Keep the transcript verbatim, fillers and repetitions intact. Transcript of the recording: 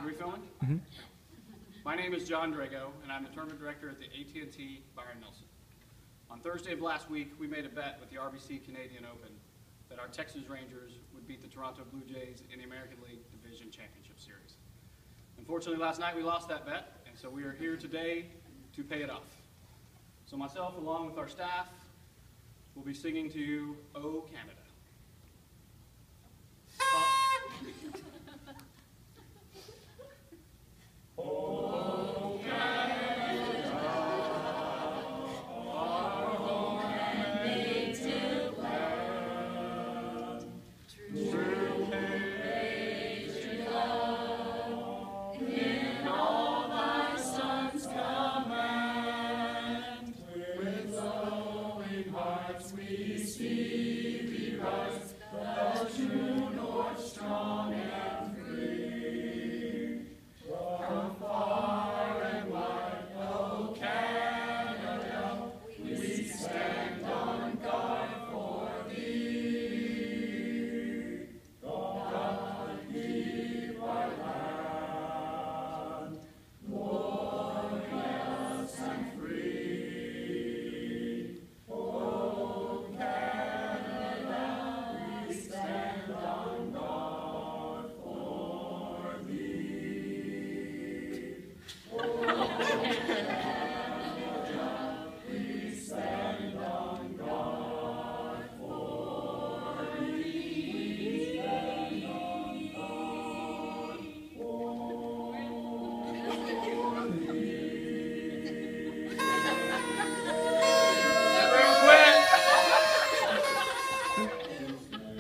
we filming? Mm-hmm. My name is John Drago, and I'm the tournament director at the A T and T Byron Nelson. On Thursday of last week, we made a bet with the R B C Canadian Open that our Texas Rangers would beat the Toronto Blue Jays in the American League Division Championship Series. Unfortunately, last night we lost that bet, and so we are here today to pay it off. So myself, along with our staff, will be singing to you, "Oh Canada."